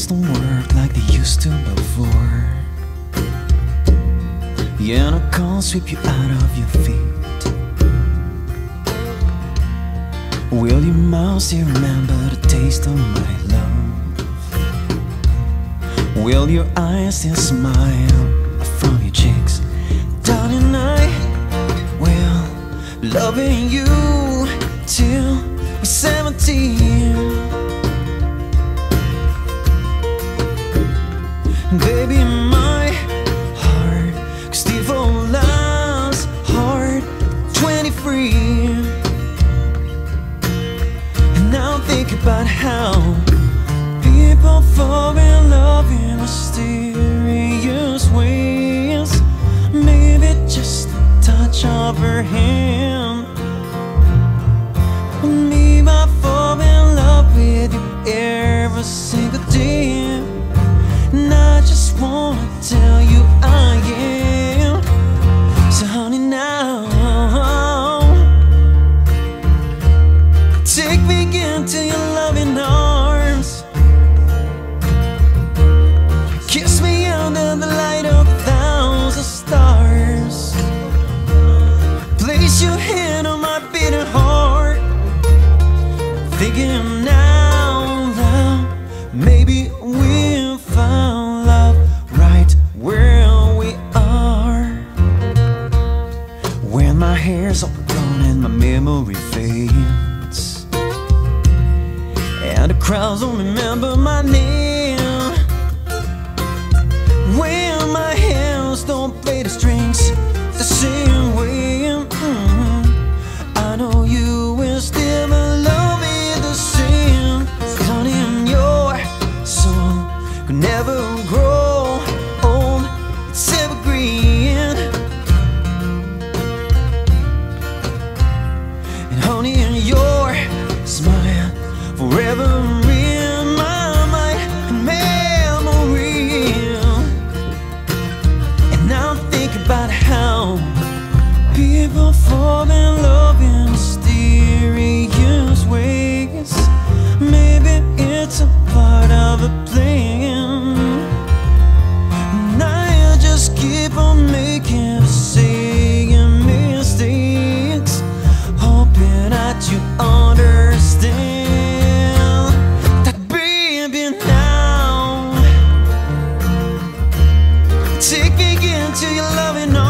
things don't work like they used to before. Yeah, and I can't sweep you out of your feet. Will your mouth still remember the taste of my love? Will your eyes still smile from your cheeks? Darling, I will loving you till we're 17. Baby, my heart could still fall as hard 23. And now think about how people fall in love in mysterious ways. Maybe just a touch of her hand. Me, I fall in love with you every single day. And I just wanna tell you I am. So honey, now take me into your loving arms. Kiss me under the light of 1,000 stars. Place your hand on my beating heart. Thinking now loud, maybe we'll find love right where we are. When my hair's all gone and my memory fades, and the crowds don't remember my name. When my hands don't play the strings the same way, I know you will still love me the same. 'Cause honey, in your soul could never grow old, it's evergreen. And honey, in your smile forever in my mind and memory. And now think about how people fall in love in mysterious ways. Maybe it's a part of a plan, and I just keep on making the same mistakes, hoping that you understand that baby now take me into your loving arms.